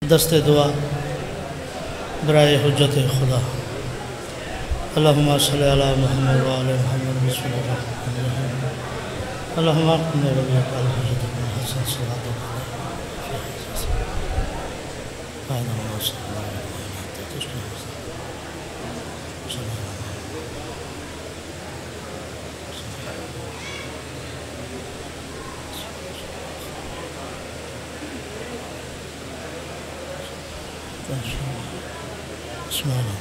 دست دعا برائے حجت خدا اللہم صلی علی محمد و آل محمد رسول اللہ اللہم اقم ربیت الحجت بن حسن صلی اللہ بسم اللہ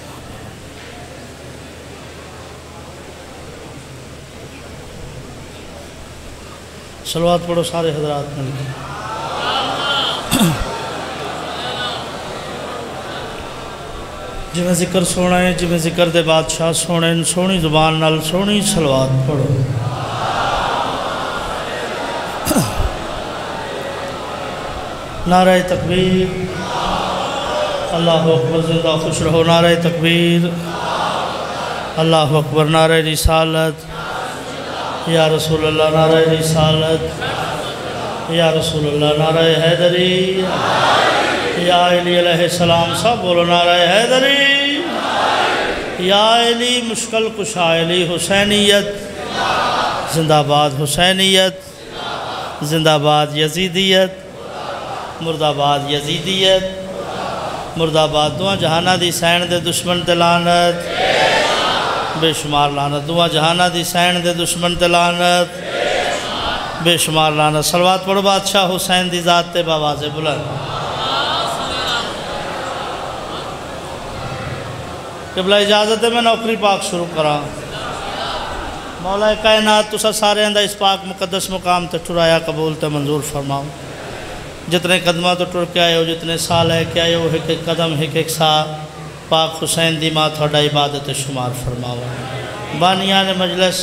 صلوات پڑھو سارے حضرات مل کے جی میں ذکر سونا ہے جی میں ذکر دے بادشاہ سونے سونی زبان نال سونی صلوات پڑھو نعرہ تکبیر اللہ اکبر زندہ خوش رہو نعرہ تکبیر اللہ اکبر نعرہ رسالت یا رسول اللہ نعرہ رسالت یا رسول اللہ نعرہ حیدری یا علی علیہ السلام سب بولو نعرہ حیدری یا علی مشکل کشا علی حسینیت زندہ باد حسینیت زندہ باد یزیدیت مرد آباد یزیدیت مرد آباد دعا جہانہ دی سین دے دشمن تے لعنت بے شمار لعنت دعا جہانہ دی سین دے دشمن تے لعنت بے شمار لعنت صلوات پڑھو بادشاہ حسین دی ذات تے باواز بلند قبلہ اجازت ہے میں نوکری پاک شروع کرا مولا کائنات تسا سارے اندہ اس پاک مقدس مقام تے ٹرایا قبول تے منظور فرماؤ جتنے قدمہ تو ٹر کے آئے ہو جتنے سال ہے کہ آئے ہو ایک ایک قدم ایک سا پاک حسین دی ماں تھوڑا عبادت شمار فرماؤ بانیان مجلس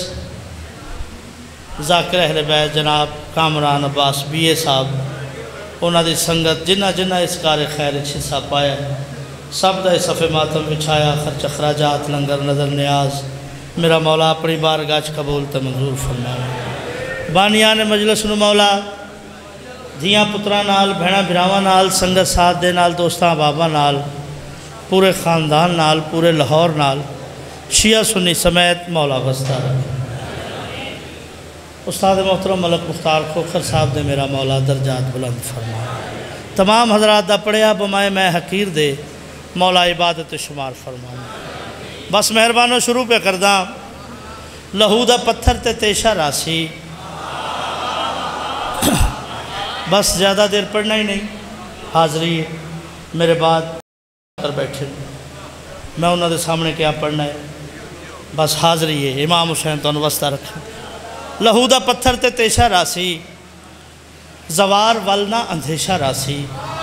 ذاکر اہل بیت جناب کامران عباس بی اے صاحب انہاں دی سنگت جنہ جنہ اس کار خیر حصہ پایا سب دا صفِ ماتم بچھایا خرچ اخراجات لنگر نظر نیاز میرا مولا اپنی بارگاہ قبول تے منظور فرماؤ بانیان مجلس نو مولا دھیاں پترہ نال بھیڑا بھراواں نال سنگت ساتھ دے نال دوستاں بابا نال پورے خاندان نال پورے لاہور نال شیعہ سنی سمیت مولا بستہ رکھ استاد محترم ملک مختار کھوکھر صاحب دے میرا مولا درجات بلند فرما تمام حضرات دا پڑھیا بمائے میں حقیر دے مولا عبادت شمار فرما بس مہربانوں شروع پہ کرداں لہو دا پتھر تے تیشہ راسی بس زیادہ دیر پڑھنا ہی نہیں حاضری ہے میرے بعد کر بیٹھے میں انہوں نے سامنے کیا پڑھنا ہے بس حاضری ہے امام حسین تو انوستہ رکھا لہو دا پتھر تے تیشہ راسی زوار ولنا اندھیشہ راسی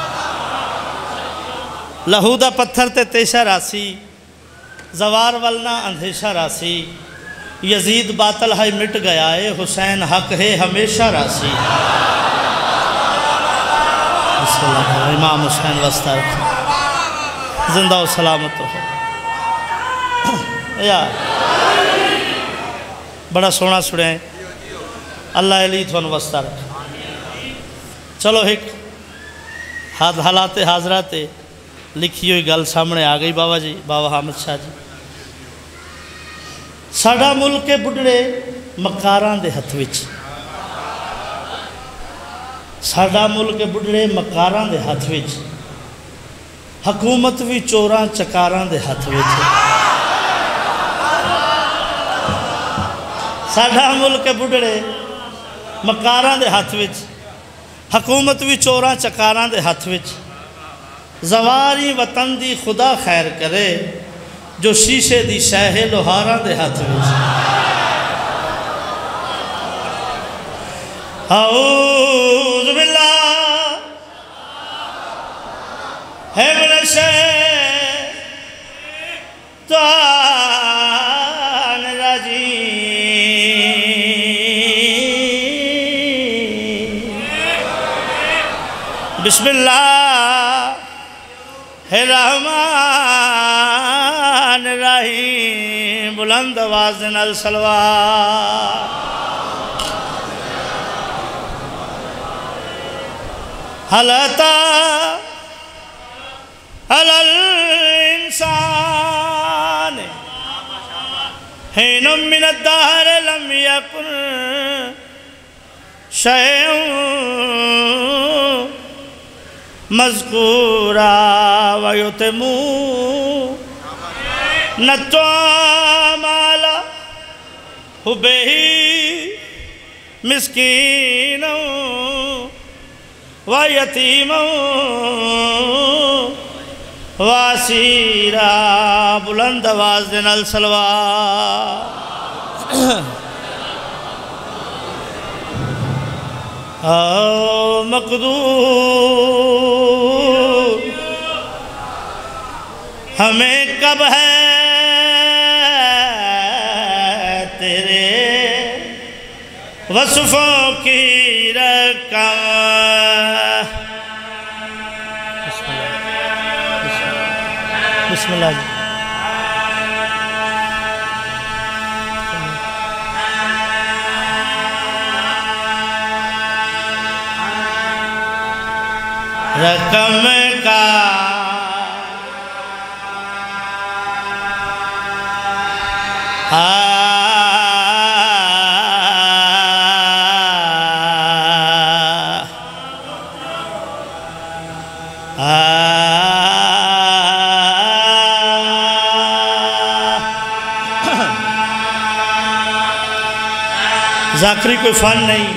لہو دا پتھر تے تیشہ راسی زوار ولنا اندھیشہ راسی یزید باطل ہے مٹ گیا ہے حسین حق ہے ہمیشہ راسی بسم اللہ امام حسین وسطہ رکھا زندہ و سلامت ہو یار بڑا سونا سڑیں اللہ علی تھون وسطہ رکھا چلو ایک حالات حاضرات لکھی ہوئی گل سامنے آ گئی بابا جی بابا حامد شاہ جی ساڑا ملک کے بڑھڑے مکاران دے ہتھ وچ ساڑا ملک بڑھڑے مکاراں دے ہاتھ وچ حکومت بھی چوراں چکاراں دے ہاتھ وچ ساڑا ملک بڑھڑے مکاراں دے ہاتھ وچ حکومت بھی چوراں چکاراں دے ہاتھ وچ زواری وطن دی خدا خیر کرے جو شیشے دی شہ لوہاراں دے ہاتھ وچ اعوذ باللہ من الشیطان الرجیم بسم اللہ الرحمن الرحیم بلند آواز نال صلوات حلتا علی الانسان حین من الدہر لم یکن شیئن مذکورا ویتمو نتوام علی حبہی مسکینوں ویتیموں واسیرا بلند آواز دینا السلوات مقدور ہمیں کب ہے تیرے وصفوں کی رقم بسم اللہ جی رقم کا ذاکری کوئی فن نہیں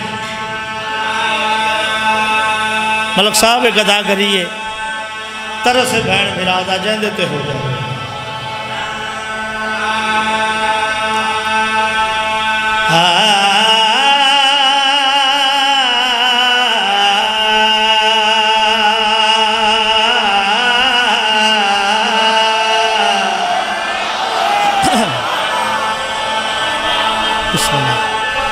ملک صاحب گدا گریے طرح سے بہن مرادہ جہن دیتے ہو جائے بسم اللہ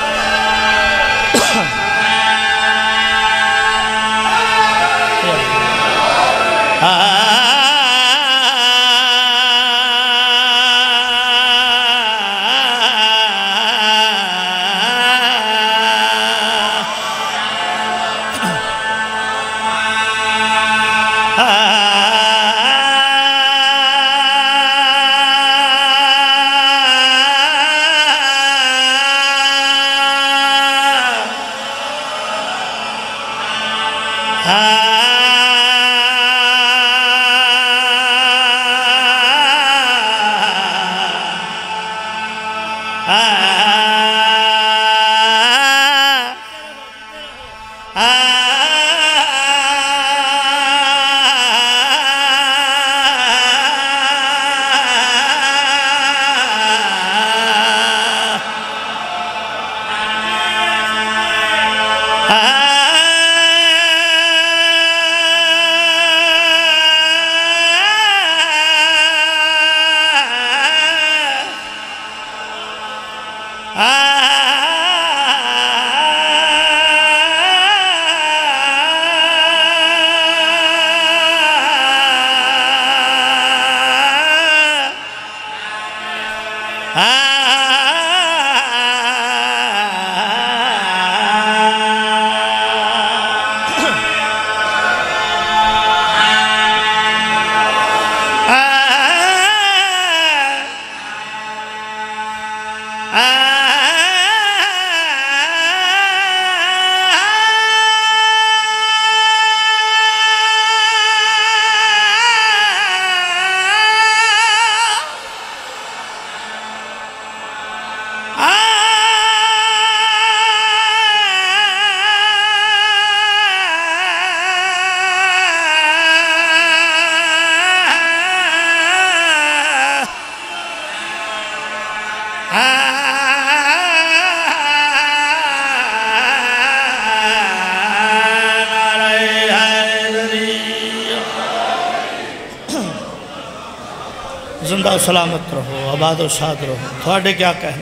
زندہ و سلامت رہو، آباد و شاد رہو. تھوڑے کیا کہنے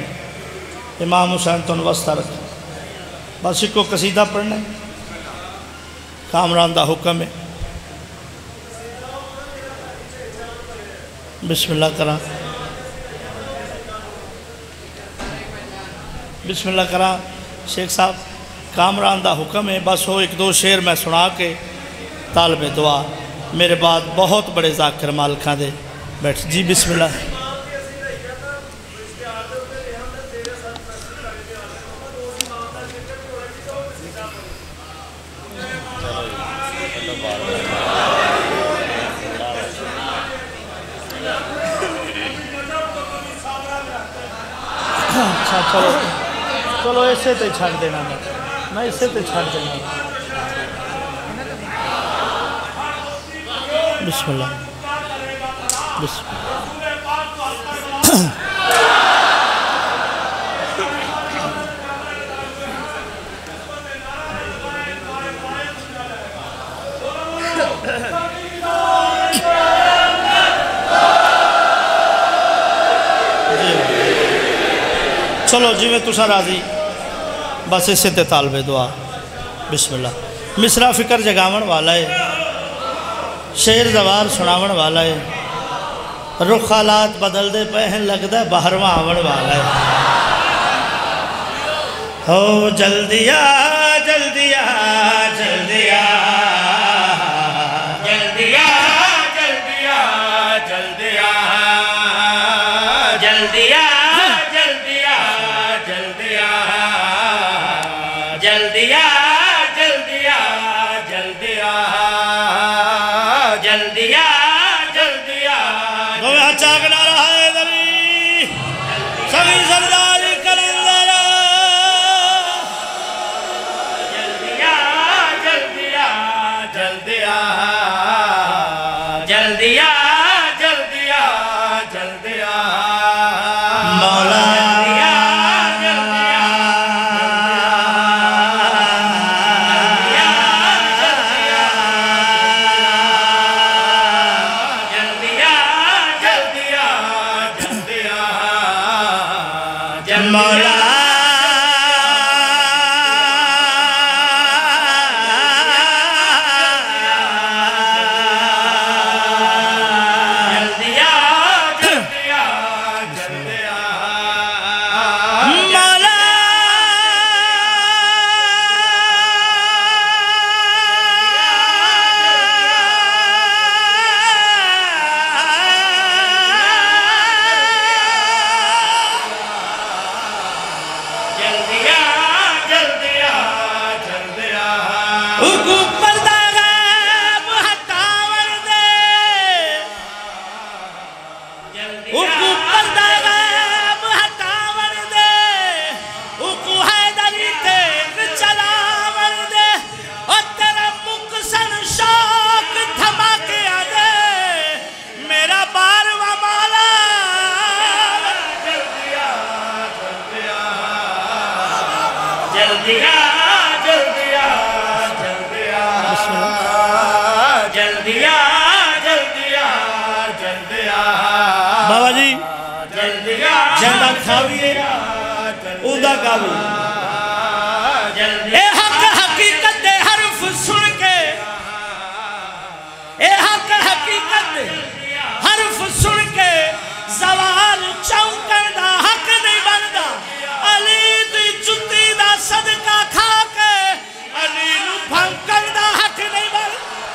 امام حسین تو وسطہ رکھیں. بس ایک کو قصیدہ پڑھنا ہے، کامران دا حکم ہے. بسم اللہ کرا، بسم اللہ کرا. شیخ صاحب کامران دا حکم ہے، بس ہو ایک دو شعر میں سنا کے طالب دعا میرے بعد بہت بڑے ذاکر مالکاں دے بیٹھ جی بسم اللہ اچھا چلو چلو اسے تے چھڑ دینا میں اسے تے چھڑ دینا بسم اللہ بسم چلو جی میں تسا راضی بس اسے تے طالب دعا بسم اللہ مصرع فکر جگاون والا ہے شعر زوار سناون والا ہے رخ حالات بدل دے پہن لگدا ہے باہرواں آون والا ہے ہو جلدی آ جلدی آ جلدی آ جلدی آ جلدی آ جلدی آ جلدی آ جلدی آ جلدی آ جلدی آ جلدی آ جلدی آ جلدی آ جلدی آ دو چاگنا رہا ہے دری سبھی سرداری کلندر جلدی آ جلدی آ جلدی آ جلدی آ جلدی آ جلدی آ مولا بابا جی جندہ کھاویے اودہ کھاوی اے حق حقیقت دے حرف سن کے اے حق حقیقت دے حرف سن کے زوال چونکن دا حق نہیں بندا علی دی جتی دا صدقہ کھا کے علی نو بھنکن دا حق نہیں بندا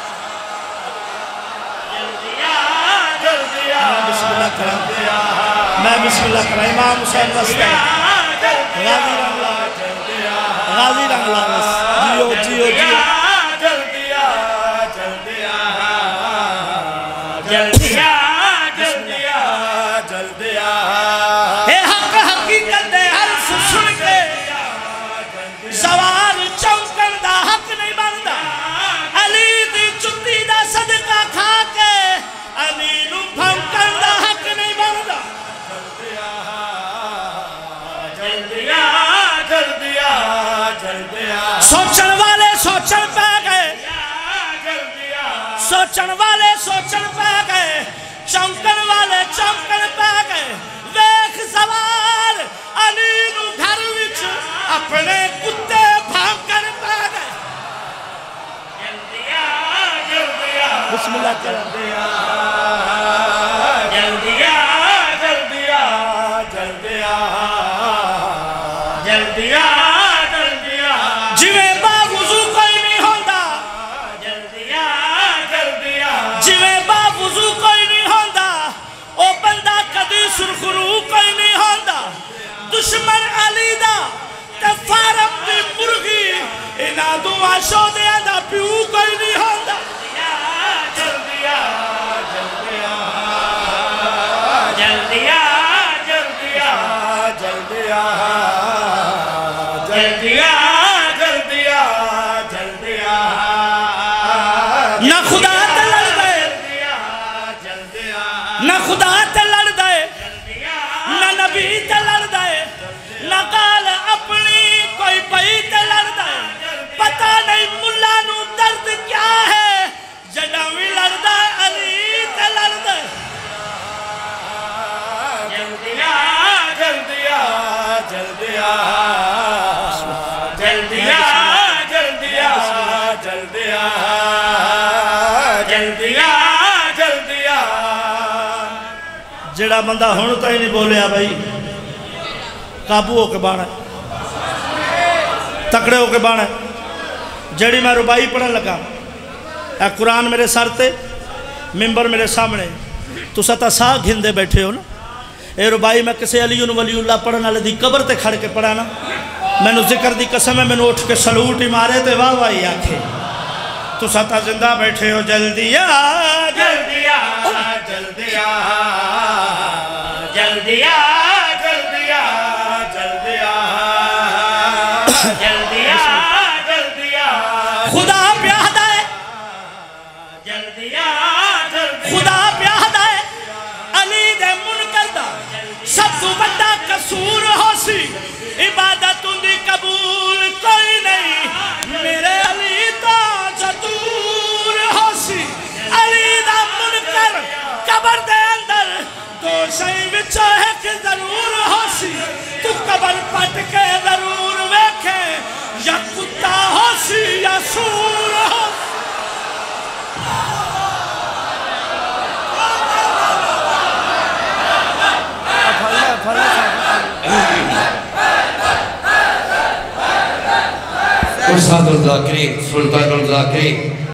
بسم اللہ کرام میں بسم اللہ کرام امام حسین وسطہ غازی رنگلا غازی رنگلا جیو جیو جیو جلدی آ جلدی آ جلدی آ جلدی آ جلدی آ اے حق حقیقت دے حرف سن کے زوال چونکن دا حق نہیں بندا علی دی جتی دا صدقہ کھا کے علی نو بھنکن دا حق نہیں بندا جلدی آ جلدی آ جلدی آ سوچن والے سوچن پہ گئے سوچن والے سوچن پہ گئے چونکن والے چونکن پہ گئے ویکھ زوال علی نو گھر وچ اپنے کتے بھانکن پہ گئے جلدی آ بسم اللہ جلدی آ جلدی آ جلدی آ جلدی آ جلدی آ جلدی آ جویں باوضو کوئی نہیں ہوندا جلدی آ جلدی آ دشمن علی دا تے فارم دی مرغی انہاں دعا شودیاں دا پیو کوئی نہیں ہوندا جلدیا جلدیا جلدیا جلدیا جلدیا جلدیا جلدیا جلدیا نہ خدا تے لڑ دے نہ خدا تے لڑ دے نہ نبی تے لڑ دے نہ قال اپنی کوئی بھائی تے لڑ دے پتہ نہیں ملا نو درد کیا ہے جڑا وی لڑ دے علی تے لڑ دے جلدیا جلدیا جلدیا جلدیا جلدیا جلدیا جلدیا جلدیا جڑا بندہ ہن تو ہی نہیں بولیا بھائی قابو ہو کے بانا تکڑے ہو کے بانا جڑی میں ربائی پڑھن لگا اے قرآن میرے سر تے ممبر میرے سامنے تو ستا سا گھندے بیٹھے ہو نا اے ربائی میں کسے علی ولی اللہ پڑھن والے دی قبر تے کھڑ کے پڑھا نا میں نو ذکر دی قسم ہے میں نو اٹھ کے سلوٹ ہی مارے تے واہ واہ ہی آکھے تو ستا زندہ بیٹھے ہو جلدیا جلدیا جلدیا جلدیا جلدیا جلدیا جلدیا جلدیا خدا پیادہ ہے جلدیا خدا پیادہ ہے علی دے منکر دا سب تو بڑا قصور ہو سی عبادت دی قبول کوئی نہیں میرے علی تو جدور ہو سی علی دا منکر قبر دے اندر دو شئی وچو ہے کہ ضرور ہو سی تو قبر پٹ کے ضرور ویکھے یا کتا ہو سی یا سور ہو استاد الذاکرین سلطان الذاکرین